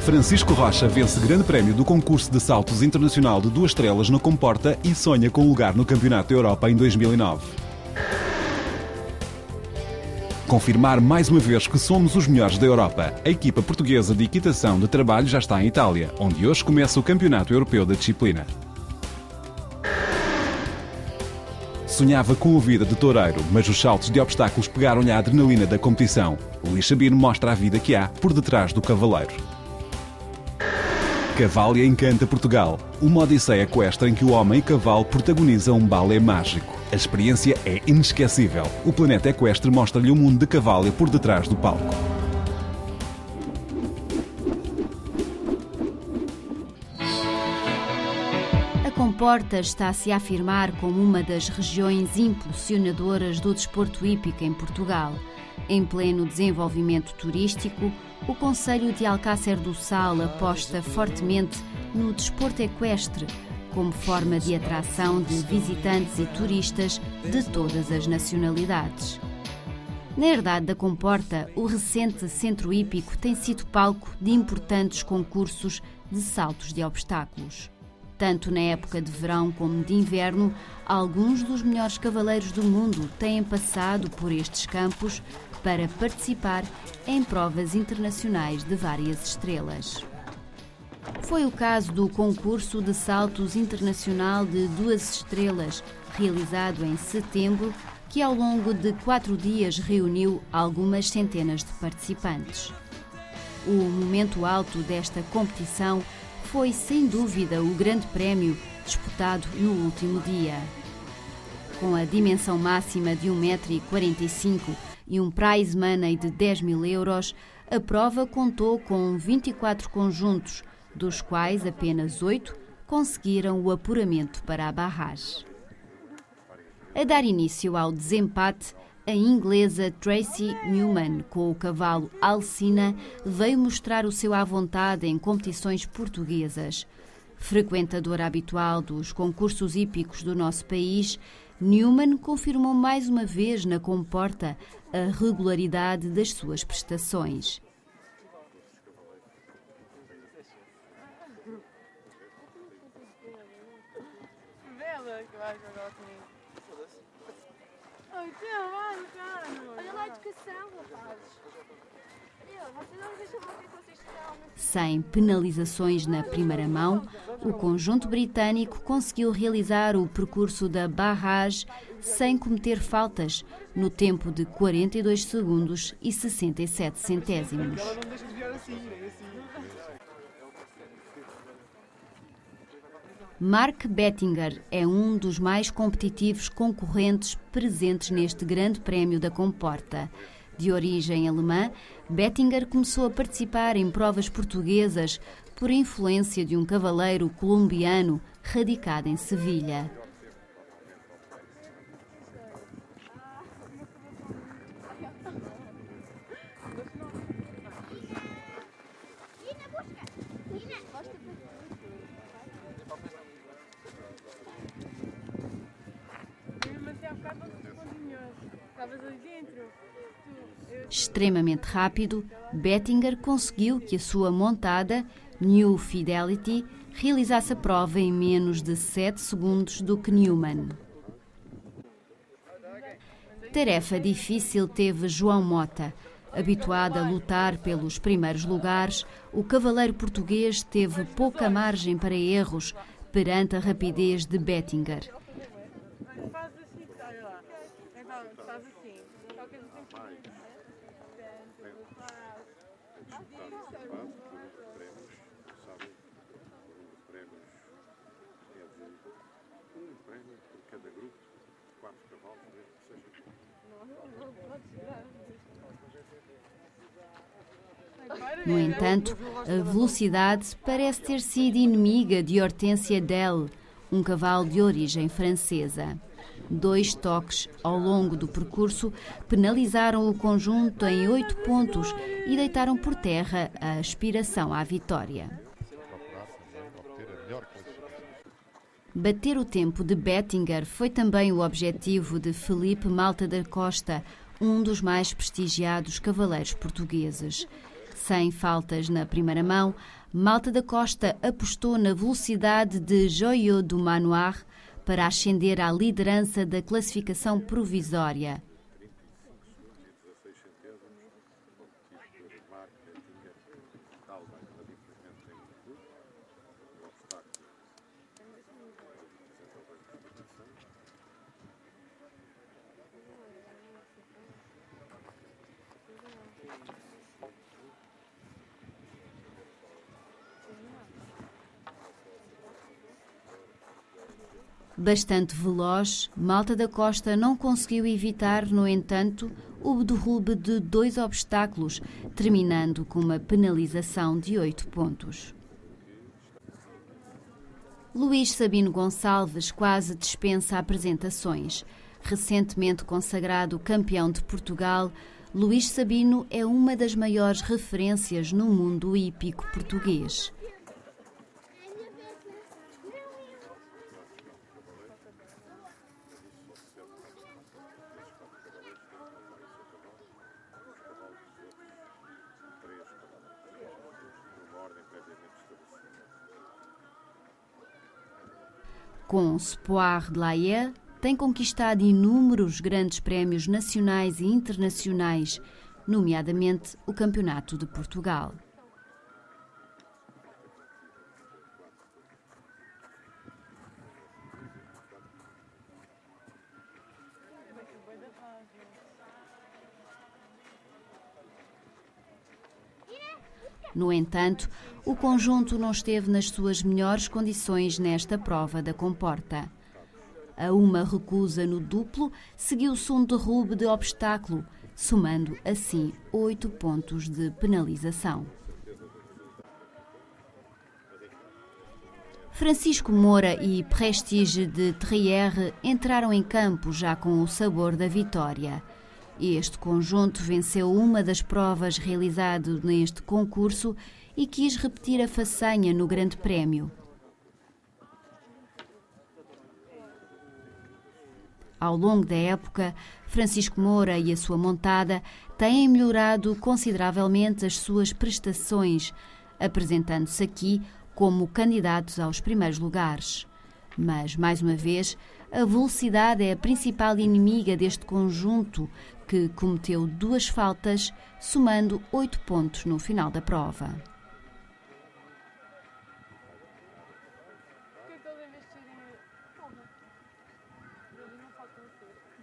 Francisco Rocha vence Grande Prémio do concurso de saltos internacional de 2 estrelas no Comporta e sonha com lugar no Campeonato da Europa em 2009. Confirmar mais uma vez que somos os melhores da Europa. A equipa portuguesa de equitação de trabalho já está em Itália, onde hoje começa o Campeonato Europeu da disciplina. Sonhava com a vida de toureiro, mas os saltos de obstáculos pegaram-lhe a adrenalina da competição. Luís Sabino mostra a vida que há por detrás do cavaleiro. Cavalia encanta Portugal. Uma odisseia equestre em que o homem e cavalo protagonizam um balé mágico. A experiência é inesquecível. O Planeta Equestre mostra-lhe o mundo de Cavalia por detrás do palco. A Comporta está-se a afirmar como uma das regiões impulsionadoras do desporto hípico em Portugal. Em pleno desenvolvimento turístico, o concelho de Alcácer do Sal aposta fortemente no desporto equestre, como forma de atração de visitantes e turistas de todas as nacionalidades. Na herdade da Comporta, o recente centro hípico tem sido palco de importantes concursos de saltos de obstáculos. Tanto na época de verão como de inverno, alguns dos melhores cavaleiros do mundo têm passado por estes campos para participar em provas internacionais de várias estrelas. Foi o caso do concurso de saltos internacional de 2 estrelas, realizado em setembro, que ao longo de 4 dias reuniu algumas centenas de participantes. O momento alto desta competição foi, sem dúvida, o Grande Prémio disputado no último dia. Com a dimensão máxima de 1,45 m e um prize money de 10.000 euros, a prova contou com 24 conjuntos, dos quais apenas 8 conseguiram o apuramento para a barragem. A dar início ao desempate, a inglesa Tracy Newman, com o cavalo Alcina, veio mostrar o seu à vontade em competições portuguesas. Frequentadora habitual dos concursos hípicos do nosso país, Newman confirmou mais uma vez na Comporta a regularidade das suas prestações. Olha lá a educação, rapazes. Vocês não deixam ver o que vocês estão. Sem penalizações na primeira mão, o conjunto britânico conseguiu realizar o percurso da barrage sem cometer faltas, no tempo de 42 segundos e 67 centésimos. Mark Bettinger é um dos mais competitivos concorrentes presentes neste Grande Prémio da Comporta. De origem alemã, Bettinger começou a participar em provas portuguesas por influência de um cavaleiro colombiano radicado em Sevilha. Extremamente rápido, Bettinger conseguiu que a sua montada, New Fidelity, realizasse a prova em menos de 7 segundos do que Newman. Tarefa difícil teve João Mota. Habituado a lutar pelos primeiros lugares, o cavaleiro português teve pouca margem para erros perante a rapidez de Bettinger. No entanto, a velocidade parece ter sido inimiga de Hortensia Delle, um cavalo de origem francesa. 2 toques ao longo do percurso penalizaram o conjunto em 8 pontos e deitaram por terra a aspiração à vitória. Bater o tempo de Bettinger foi também o objetivo de Felipe Malta da Costa, um dos mais prestigiados cavaleiros portugueses. Sem faltas na primeira mão, Malta da Costa apostou na velocidade de Joyeux du Manoir para ascender à liderança da classificação provisória. Bastante veloz, Malta da Costa não conseguiu evitar, no entanto, o derrube de 2 obstáculos, terminando com uma penalização de 8 pontos. Luís Sabino Gonçalves quase dispensa apresentações. Recentemente consagrado campeão de Portugal, Luís Sabino é uma das maiores referências no mundo hípico português. Com Espoir de l'Aïr, tem conquistado inúmeros grandes prémios nacionais e internacionais, nomeadamente o Campeonato de Portugal. No entanto, o conjunto não esteve nas suas melhores condições nesta prova da comporta. A uma recusa no duplo, seguiu-se um derrube de obstáculo, somando assim 8 pontos de penalização. Francisco Moura e Prestige de Terrière entraram em campo já com o sabor da vitória. Este conjunto venceu uma das provas realizadas neste concurso e quis repetir a façanha no Grande Prémio. Ao longo da época, Francisco Moura e a sua montada têm melhorado consideravelmente as suas prestações, apresentando-se aqui como candidatos aos primeiros lugares. Mas, mais uma vez, a velocidade é a principal inimiga deste conjunto, que cometeu 2 faltas, somando 8 pontos no final da prova. Porque que eles investirem. Calma. Eles não faltam o quê?